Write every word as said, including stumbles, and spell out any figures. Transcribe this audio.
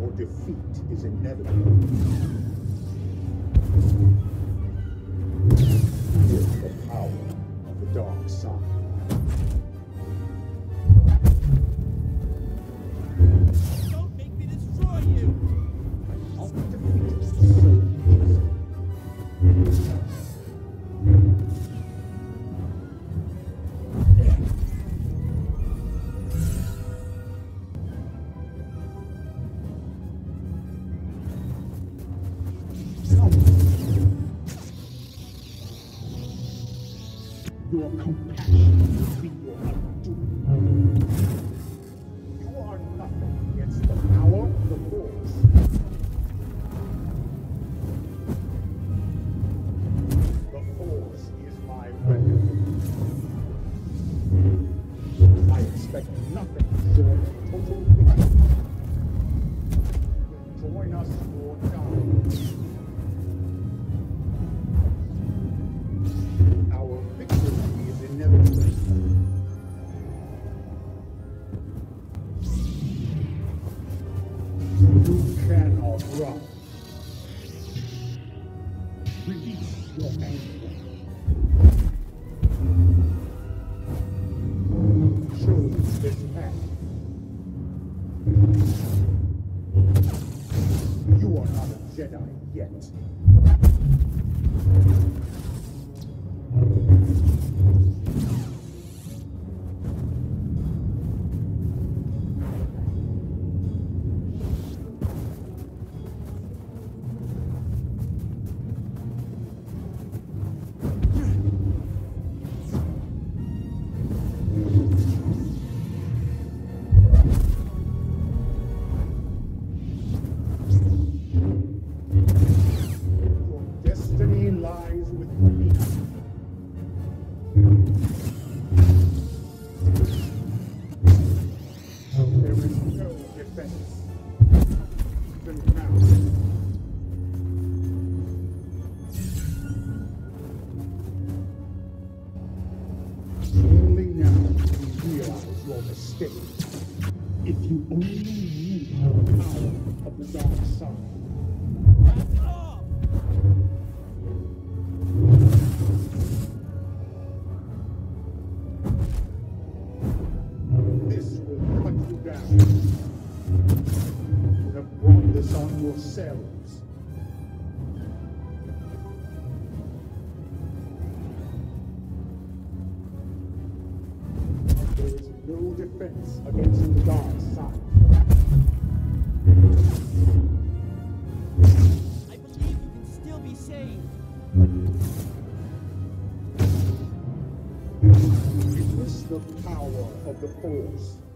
Your defeat is inevitable. With the power of the dark side. Don't make me destroy you! I'll defeat you so easily. Your compassion will be your undoing. You are nothing against the power of the Force. The Force is my weapon. I expect nothing short of total victory. Join us or die. Our victory is inevitable. You cannot run. Release your anger. Choose this path. You are not a Jedi yet. Destiny lies with me. There is no defense, even now. Only now do you realize your mistake. If you only knew the power of the dark side. Back off! This will cut you down. You have brought this on yourselves. There is no defense against the dark side. I believe you can still be saved. Witness the power of the Force.